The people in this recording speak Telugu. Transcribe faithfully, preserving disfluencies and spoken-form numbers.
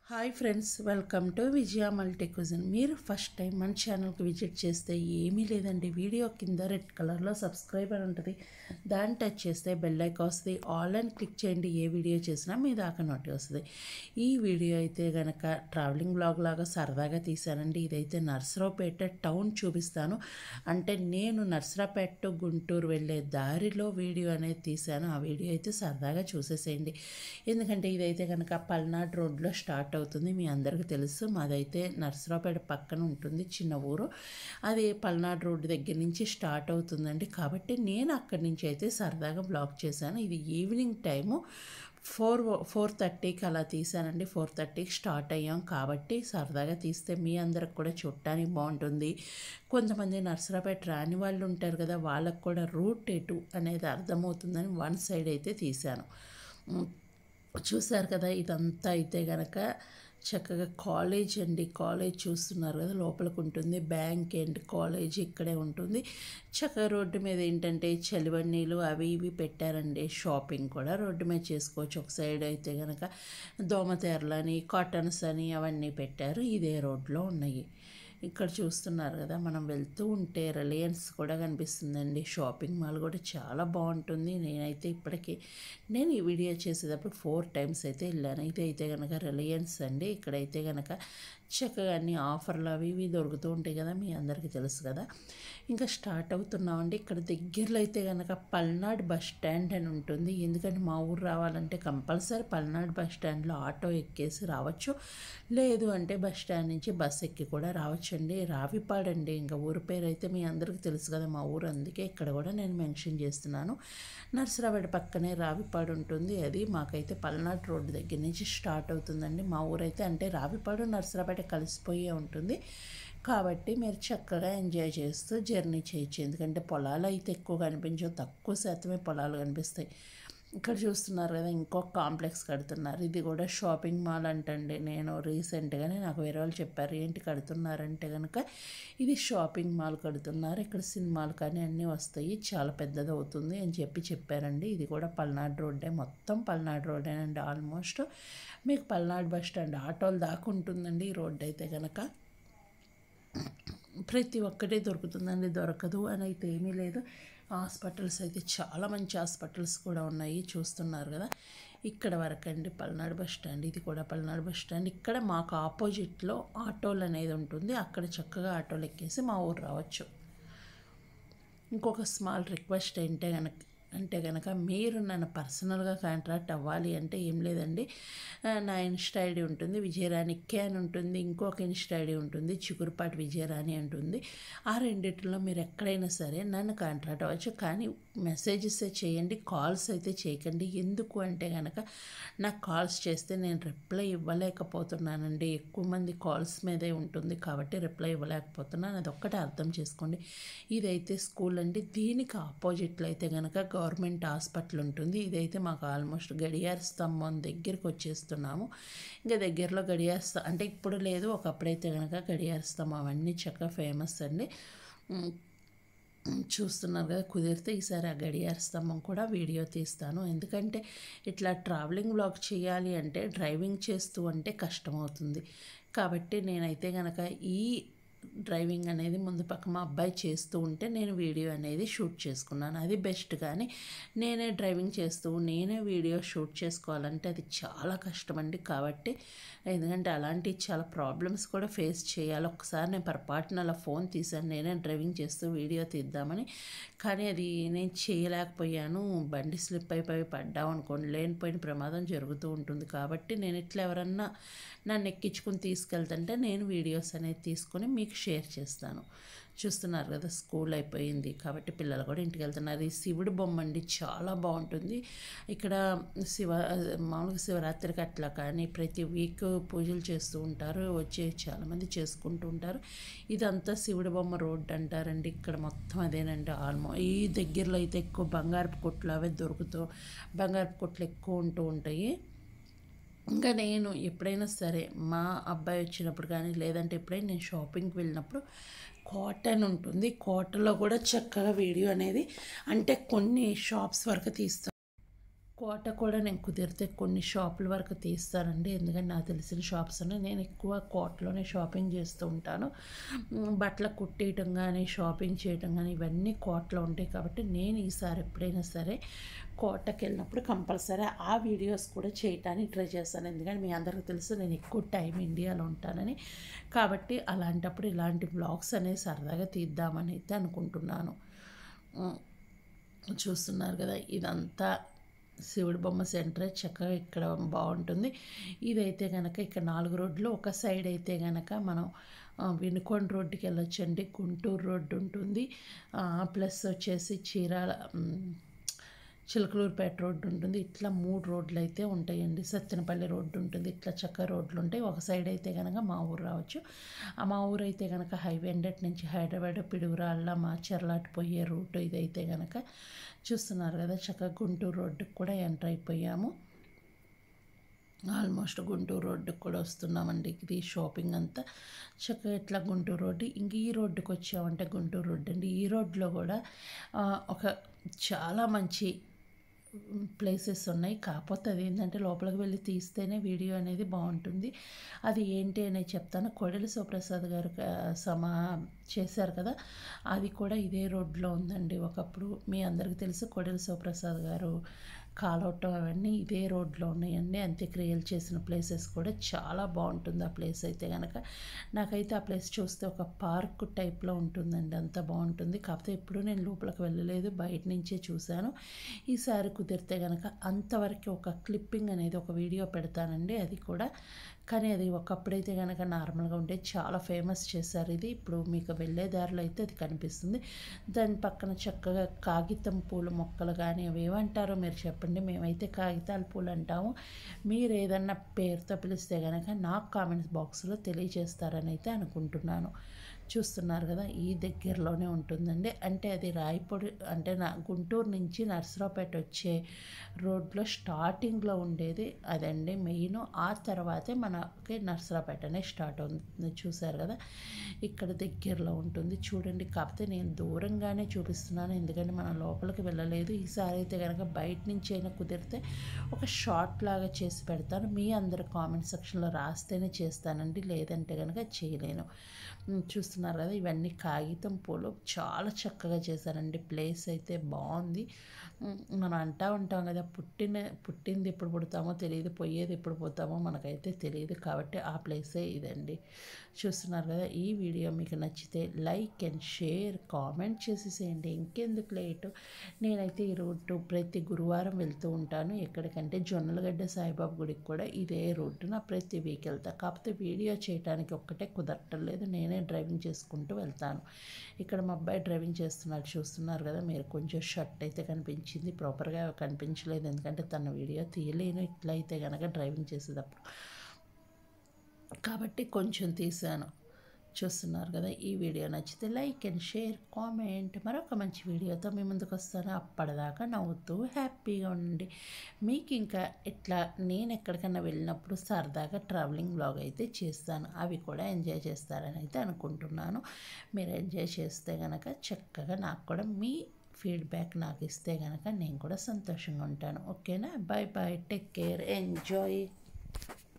Hi friends, welcome to Vijaya multi cuisine. మీరు ఫస్ట్ టైం మన ఛానల్కి విజిట్ చేస్తే ఏమీ లేదండి, వీడియో కింద రెడ్ కలర్లో సబ్స్క్రైబ్ అని ఉంటుంది, దాన్ని టచ్ చేస్తే బెల్ ఐకాన్ వస్తుంది. ఆల్ అని క్లిక్ చేయండి, ఏ వీడియో చేసినా మీ దాకా నోటి వస్తుంది. ఈ వీడియో అయితే కనుక ట్రావెలింగ్ బ్లాగ్ లాగా సరదాగా తీశానండి. ఇదైతే నరసరావుపేట టౌన్ చూపిస్తాను. అంటే నేను నరసరావుపేట టు గుంటూరు వెళ్ళే దారిలో వీడియో అనేది తీశాను. ఆ వీడియో అయితే సరదాగా చూసేసేయండి. ఎందుకంటే ఇదైతే కనుక పల్నాడు రోడ్లో స్టార్ట్ అవుతుంది. మీ అందరికీ తెలుసు, మాదైతే నరసరావుపేట పక్కన ఉంటుంది చిన్న ఊరు. అది పల్నాడు రోడ్డు దగ్గర నుంచి స్టార్ట్ అవుతుందండి. కాబట్టి నేను అక్కడి నుంచి అయితే సరదాగా బ్లాగ్ చేశాను. ఇది ఈవినింగ్ టైము ఫోర్ ఫోర్ థర్టీకి అలా తీసానండి. ఫోర్ థర్టీకి స్టార్ట్ అయ్యాం కాబట్టి సరదాగా తీస్తే మీ అందరికి కూడా చూడటానికి బాగుంటుంది. కొంతమంది నరసరావుపేట రాని వాళ్ళు ఉంటారు కదా, వాళ్ళకు కూడా రూట్ ఎటు అనేది అర్థమవుతుందని వన్ సైడ్ అయితే తీశాను. చూశారు కదా, ఇదంతా అయితే కనుక చక్కగా కాలేజ్ అండి. కాలేజ్ చూస్తున్నారు కదా, లోపలికి ఉంటుంది. బ్యాంక్ అండ్ కాలేజ్ ఇక్కడే ఉంటుంది. చక్కగా రోడ్డు మీద ఏంటంటే చలివన్నీలు అవి ఇవి పెట్టారండి. షాపింగ్ కూడా రోడ్డు మీద చేసుకోవచ్చు. ఒక సైడ్ అయితే కనుక దోమతెరలని, కాటన్స్ అని అవన్నీ పెట్టారు. ఇదే రోడ్లో ఉన్నాయి. ఇక్కడ చూస్తున్నారు కదా, మనం వెళ్తూ ఉంటే రిలయన్స్ కూడా కనిపిస్తుందండి. షాపింగ్ మాల్ కూడా చాలా బాగుంటుంది. నేనైతే ఇప్పటికీ నేను ఈ వీడియో చేసేటప్పుడు ఫోర్ టైమ్స్ అయితే వెళ్ళాను. ఇదైతే కనుక రిలయన్స్ అండి. ఇక్కడైతే కనుక చక్కగా అన్ని ఆఫర్లు అవి ఇవి దొరుకుతూ ఉంటాయి కదా, మీ అందరికీ తెలుసు కదా. ఇంకా స్టార్ట్ అవుతున్నామండి. ఇక్కడ దగ్గరలో అయితే కనుక పల్నాడు బస్ స్టాండ్ అని ఉంటుంది. ఎందుకంటే మా ఊరు రావాలంటే కంపల్సరీ పల్నాడు బస్ స్టాండ్లో ఆటో ఎక్కేసి రావచ్చు, లేదు అంటే బస్ స్టాండ్ నుంచి బస్ ఎక్కి కూడా రావచ్చు అండి. రావిపాడండి ఇంకా ఊరు పేరు అయితే మీ అందరికీ తెలుసు కదా మా ఊరు, అందుకే ఇక్కడ కూడా నేను మెన్షన్ చేస్తున్నాను. నరసరావుపేట పక్కనే రావిపాడు ఉంటుంది. అది మాకైతే పల్నాడు రోడ్డు దగ్గర నుంచి స్టార్ట్ అవుతుందండి. మా ఊరైతే అంటే రావిపాడు నరసరావుపేట కలిసిపోయే ఉంటుంది. కాబట్టి మీరు చక్కగా ఎంజాయ్ చేస్తూ జర్నీ చేయొచ్చు. ఎందుకంటే పొలాలు అయితే ఎక్కువ కనిపించవు, తక్కువ శాతమే పొలాలు కనిపిస్తాయి. ఇక్కడ చూస్తున్నారు కదా, ఇంకొక కాంప్లెక్స్ కడుతున్నారు. ఇది కూడా షాపింగ్ మాల్ అంటండి. నేను రీసెంట్గానే నాకు వేరే వాళ్ళు చెప్పారు, ఏంటి కడుతున్నారంటే కనుక ఇది షాపింగ్ మాల్ కడుతున్నారు, ఇక్కడ సినిమాలు కానీ అన్నీ వస్తాయి, చాలా పెద్దది అవుతుంది అని చెప్పి చెప్పారండి. ఇది కూడా పల్నాడు రోడ్డే, మొత్తం పల్నాడు రోడ్డేనండి. ఆల్మోస్ట్ మీకు పల్నాడు బస్ స్టాండ్ ఆటోలు దాకా ఉంటుందండి ఈ రోడ్డు అయితే కనుక. ప్రతి ఒక్కటే దొరుకుతుందండి, దొరకదు అని అయితే ఏమీ లేదు. హాస్పిటల్స్ అయితే చాలా మంచి హాస్పిటల్స్ కూడా ఉన్నాయి. చూస్తున్నారు కదా, ఇక్కడ వరకు అండి పల్నాడు బస్ స్టాండ్. ఇది కూడా పల్నాడు బస్ స్టాండ్. ఇక్కడ మాకు ఆపోజిట్లో ఆటోలు అనేది ఉంటుంది. అక్కడ చక్కగా ఆటోలు ఎక్కేసి మా ఊరు రావచ్చు. ఇంకొక స్మాల్ రిక్వెస్ట్ ఏంటే కనుక అంటే కనుక మీరు నన్ను పర్సనల్గా కాంటాక్ట్ అవ్వాలి అంటే ఏం లేదండి, నా ఇన్స్టా ఐడి ఉంటుంది విజయరాణి కే అని ఉంటుంది. ఇంకొక ఇన్స్టా ఐడి ఉంటుంది చిగురుపాటి విజయరాణి ఉంటుంది. ఆ రెండిట్లో మీరు ఎక్కడైనా సరే నన్ను కాంటాక్ట్ అవ్వచ్చు, కానీ మెసేజెస్ చేయండి, కాల్స్ అయితే చేయకండి. ఎందుకు అంటే కనుక నాకు కాల్స్ చేస్తే నేను రిప్లై ఇవ్వలేకపోతున్నానండి. ఎక్కువ మంది కాల్స్ మీదే ఉంటుంది కాబట్టి రిప్లై ఇవ్వలేకపోతున్నాను. అదొక్కటే అర్థం చేసుకోండి. ఇదైతే స్కూల్ అండి. దీనికి ఆపోజిట్లో అయితే కనుక గవర్నమెంట్ హాస్పిటల్ ఉంటుంది. ఇదైతే మాకు ఆల్మోస్ట్ గడియార స్తంభం దగ్గరికి వచ్చేస్తున్నాము. ఇంకా దగ్గరలో గడియార స్తంభం అంటే ఇప్పుడు లేదు, ఒకప్పుడైతే కనుక గడియార స్తంభం అవన్నీ చక్కగా ఫేమస్ అండి. చూస్తున్నారు కదా, కుదిరితే ఈసారి ఆ గడియార స్తంభం కూడా వీడియో తీస్తాను. ఎందుకంటే ఇట్లా ట్రావెలింగ్ బ్లాగ్ చేయాలి అంటే డ్రైవింగ్ చేస్తూ అంటే కష్టమవుతుంది. కాబట్టి నేనైతే కనుక ఈ డ్రైవింగ్ అనేది ముందు పక్క మా అబ్బాయి చేస్తూ ఉంటే నేను వీడియో అనేది షూట్ చేసుకున్నాను, అది బెస్ట్. కానీ నేనే డ్రైవింగ్ చేస్తూ నేనే వీడియో షూట్ చేసుకోవాలంటే అది చాలా కష్టం అండి. కాబట్టి ఎందుకంటే అలాంటి చాలా ప్రాబ్లమ్స్ కూడా ఫేస్ చేయాలి. ఒకసారి నేను పొరపాటున అలా ఫోన్ తీశాను, నేనే డ్రైవింగ్ చేస్తూ వీడియో తీద్దామని, కానీ అది నేను చేయలేకపోయాను. బండి స్లిప్ అయిపోయి పడ్డాం అనుకోండి, లేనిపోయిన ప్రమాదం జరుగుతూ ఉంటుంది. కాబట్టి నేను ఇట్లా ఎవరన్నా నన్ను ఎక్కించుకుని తీసుకెళ్తుంటే నేను వీడియోస్ అనేది తీసుకొని మీకు షేర్ చేస్తాను. చూస్తున్నారు కదా, స్కూల్ అయిపోయింది కాబట్టి పిల్లలు కూడా ఇంటికి వెళ్తున్నారు. ఈ శివుడు బొమ్మ అండి, చాలా బాగుంటుంది. ఇక్కడ శివ మామూలుగా శివరాత్రికి అట్లా కానీ ప్రతి వీక్ పూజలు చేస్తూ ఉంటారు, వచ్చి చాలామంది చేసుకుంటూ ఉంటారు. ఇదంతా శివుడు బొమ్మ రోడ్డు అంటారండి. ఇక్కడ మొత్తం అదేనండి. ఆల్మో ఈ దగ్గరలో అయితే ఎక్కువ బంగారపు కొట్లు అవే దొరుకుతూ బంగారపు కొట్లు ఎక్కువ ఉంటూ ఉంటాయి. ఇంకా నేను ఎప్పుడైనా సరే మా అబ్బాయి వచ్చినప్పుడు కానీ లేదంటే ఎప్పుడైనా నేను షాపింగ్కి వెళ్ళినప్పుడు కాటన్ ఉంటుంది, కాటన్లో కూడా చక్కగా వీడియో అనేది అంటే కొన్ని షాప్స్ వరకు తీస్తాను. కోట కూడా నేను కుదిరితే కొన్ని షాపుల వరకు తీస్తానండి, ఎందుకంటే నాకు తెలిసిన షాప్స్ ఉన్నాయి. నేను ఎక్కువ కోటలోనే షాపింగ్ చేస్తూ ఉంటాను. బట్టలు కుట్టేయటం కానీ షాపింగ్ చేయటం కానీ ఇవన్నీ కోటలో ఉంటాయి. కాబట్టి నేను ఈసారి ఎప్పుడైనా సరే కోటకి వెళ్ళినప్పుడు కంపల్సరీ ఆ వీడియోస్ కూడా చేయటానికి ట్రై చేస్తాను. ఎందుకంటే మీ అందరికీ తెలుసు నేను ఎక్కువ టైం ఇండియాలో ఉంటానని. కాబట్టి అలాంటప్పుడు ఇలాంటి బ్లాగ్స్ అనేవి సరదాగా తీద్దామని అయితే అనుకుంటున్నాను. చూస్తున్నారు కదా, ఇదంతా శివుడి బొమ్మ సెంటరే, చక్కగా ఇక్కడ బాగుంటుంది. ఇదైతే కనుక ఇక్కడ నాలుగు రోడ్లు, ఒక సైడ్ అయితే కనుక మనం వినుకొండ రోడ్డుకి వెళ్ళొచ్చండి. గుంటూరు రోడ్డు ఉంటుంది, ప్లస్ వచ్చేసి చీరాల చిలకలూరుపేట రోడ్డు ఉంటుంది. ఇట్లా మూడు రోడ్లు అయితే ఉంటాయండి. సత్తెనపల్లి రోడ్డు ఉంటుంది. ఇట్లా చక్క రోడ్లు ఉంటాయి. ఒక సైడ్ అయితే కనుక మా ఊరు రావచ్చు. ఆ మా ఊరు అయితే కనుక హైవే హండ్రెడ్ నుంచి హైదరాబాద్ పిడుగురాళ్ళ మాచర్ల అటు పోయే రూట్ ఇదైతే కనుక. చూస్తున్నారు కదా, చక్కగా గుంటూరు రోడ్డుకి కూడా ఎంటర్ అయిపోయాము. ఆల్మోస్ట్ గుంటూరు రోడ్డుకి కూడా వస్తున్నామండి. ఇది షాపింగ్ అంతా చక్కగా ఇట్లా గుంటూరు రోడ్డు. ఇంక ఈ రోడ్డుకి వచ్చామంటే గుంటూరు రోడ్డు అండి. ఈ రోడ్లో కూడా ఒక చాలా మంచి ప్లేసెస్ ఉన్నాయి. కాకపోతే అది ఏంటంటే లోపలికి వెళ్ళి తీస్తేనే వీడియో అనేది బాగుంటుంది. అది ఏంటి అనేది చెప్తాను. కొడెల శివప్రసాద్ గారు సమా చేశారు కదా, అది కూడా ఇదే రోడ్లో ఉందండి. ఒకప్పుడు మీ అందరికీ తెలుసు కొడెల శివప్రసాద్ గారు కాలవటం అవన్నీ ఇదే రోడ్లో ఉన్నాయండి. అంత్యక్రియలు చేసిన ప్లేసెస్ కూడా చాలా బాగుంటుంది ఆ ప్లేస్ అయితే కనుక. నాకైతే ఆ ప్లేస్ చూస్తే ఒక పార్క్ టైప్లో ఉంటుందండి, అంత బాగుంటుంది. కాకపోతే ఎప్పుడూ నేను లోపలికి వెళ్ళలేదు, బయట నుంచే చూశాను. ఈసారి కుదిరితే కనుక అంతవరకు ఒక క్లిప్పింగ్ అనేది ఒక వీడియో పెడతానండి, అది కూడా. కానీ అది ఒకప్పుడైతే కనుక నార్మల్గా ఉంటే చాలా ఫేమస్ చేశారు ఇది. ఇప్పుడు మీకు వెళ్ళే దారిలో అయితే అది కనిపిస్తుంది. దాని పక్కన చక్కగా కాగితం పూల మొక్కలు కానీ అవి ఏమంటారో మీరు చెప్పండి. మేమైతే కాగితాల పూలు అంటాము. మీరు ఏదన్నా పేరుతో పిలిస్తే కనుక నాకు కామెంట్స్ బాక్స్లో తెలియజేస్తారని అయితే అనుకుంటున్నాను. చూస్తున్నారు కదా, ఈ దగ్గరలోనే ఉంటుందండి. అంటే అది రాయపూడి అంటే నా గుంటూరు నుంచి నరసరావుపేట వచ్చే రోడ్లో స్టార్టింగ్లో ఉండేది అదండి మెయిన్. ఆ తర్వాతే మనకి నరసరావుపేటనే స్టార్ట్ అవుతుంది. చూసారు కదా, ఇక్కడ దగ్గరలో ఉంటుంది చూడండి. కాకపోతే నేను దూరంగానే చూపిస్తున్నాను, ఎందుకంటే మనం లోపలికి వెళ్ళలేదు. ఈసారి అయితే కనుక బయట నుంచి అయినా కుదిరితే ఒక షార్ట్ లాగా చేసి పెడతాను. మీ అందరు కామెంట్ సెక్షన్లో రాస్తేనే చేస్తానండి, లేదంటే కనుక చేయలేను. చూస్తున్నారు కదా, ఇవన్నీ కాగితం పూలు చాలా చక్కగా చేశారండి. ప్లేస్ అయితే బాగుంది. మనం అంటూ ఉంటాం కదా, పుట్టిన పుట్టింది ఎప్పుడు పుడతామో తెలియదు, పోయేది ఎప్పుడు పోతామో మనకైతే తెలియదు. కాబట్టి ఆ ప్లేసే ఇదండి. చూస్తున్నారు కదా, ఈ వీడియో మీకు నచ్చితే లైక్ అండ్ షేర్ కామెంట్ చేసేసేయండి. ఇంకెందుకు లేటు, నేనైతే ఈ రూటు ప్రతి గురువారం వెళ్తూ ఉంటాను. ఎక్కడికంటే జొన్నలగడ్డ సాయిబాబా గుడికి కూడా ఇదే రూట్ నా ప్రతి వీక్ వెళ్తా. కాకపోతే వీడియో చేయడానికి ఒక్కటే కుదరటం లేదు, నేనే డ్రైవింగ్ చేసుకుంటూ వెళ్తాను. ఇక్కడ మా అబ్బాయి డ్రైవింగ్ చేస్తున్నారు, చూస్తున్నారు కదా మీరు. కొంచెం షర్ట్ అయితే కనిపించింది, ప్రాపర్గా కనిపించలేదు, ఎందుకంటే తన వీడియో తీయలేను ఇట్లయితే కనుక డ్రైవింగ్ చేసేటప్పుడు, కాబట్టి కొంచెం తీసాను. చూస్తున్నారు కదా, ఈ వీడియో నచ్చితే లైక్ అండ్ షేర్ కామెంట్. మరొక మంచి వీడియోతో మీ ముందుకు వస్తాను. అప్పటిదాకా నవ్వుతూ హ్యాపీగా ఉండండి. మీకు ఇంకా ఇట్లా నేను ఎక్కడికైనా వెళ్ళినప్పుడు సరదాగా ట్రావెలింగ్ బ్లాగ్ అయితే చేస్తాను, అవి కూడా ఎంజాయ్ చేస్తారని అయితే అనుకుంటున్నాను. మీరు ఎంజాయ్ చేస్తే కనుక చక్కగా నాకు కూడా మీ ఫీడ్బ్యాక్ నాకు ఇస్తే కనుక నేను కూడా సంతోషంగా ఉంటాను. ఓకేనా, bye bye, take care, enjoy.